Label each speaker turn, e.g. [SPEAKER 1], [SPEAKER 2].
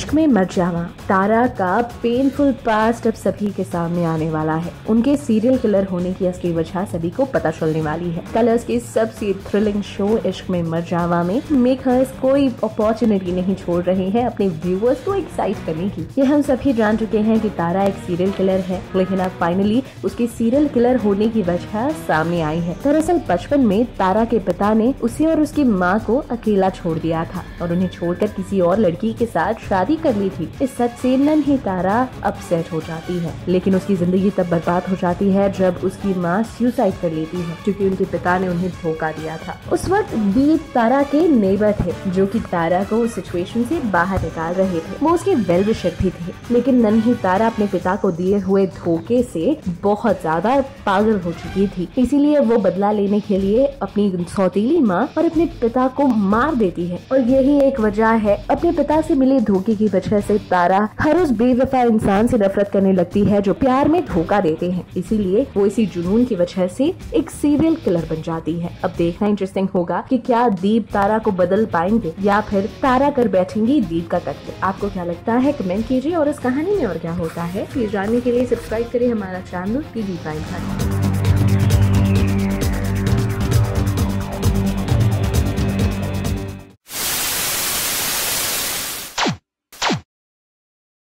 [SPEAKER 1] इश्क में मर जावा तारा का पेनफुल पास्ट अब सभी के सामने आने वाला है। उनके सीरियल किलर होने की असली वजह सभी को पता चलने वाली है। कलर्स के सबसे थ्रिलिंग शो इश्क में मर जावा में मेकर्स कोई अपॉर्चुनिटी नहीं छोड़ रहे हैं अपने व्यूअर्स को एक्साइट करने की। ये हम सभी जान चुके हैं कि तारा एक सीरियल किलर है, लेकिन अब फाइनली उसके सीरियल किलर होने की वजह सामने आई है। दरअसल बचपन में तारा के पिता ने उसे और उसकी माँ को अकेला छोड़ दिया था और उन्हें छोड़कर किसी और लड़की के साथ शादी कर ली थी। इस सच से नन्ही तारा अपसेट हो जाती है, लेकिन उसकी जिंदगी तब बर्बाद हो जाती है जब उसकी माँ सुसाइड कर लेती है, क्योंकि उनके पिता ने उन्हें धोखा दिया था। उस वक्त दीप तारा के नेबर थे, जो कि तारा को उस सिचुएशन से बाहर निकाल रहे थे। वो उसके वेल विशर भी थे, लेकिन नन्ही तारा अपने पिता को दिए हुए धोखे से बहुत ज्यादा पागल हो चुकी थी। इसीलिए वो बदला लेने के लिए अपनी सौतेली माँ और अपने पिता को मार देती है। और यही एक वजह है, अपने पिता से मिले धोखे की वजह से तारा हर उस बेवफा इंसान से नफरत करने लगती है जो प्यार में धोखा देते हैं। इसीलिए वो इसी जुनून की वजह से एक सीरियल किलर बन जाती है। अब देखना इंटरेस्टिंग होगा कि क्या दीप तारा को बदल पाएंगे या फिर तारा कर बैठेंगी दीप का कत्ल। आपको क्या लगता है कमेंट कीजिए, और इस कहानी में और क्या होता है ये जानने के लिए सब्सक्राइब करिए हमारा चैनल टीवी प्राइम टाइम।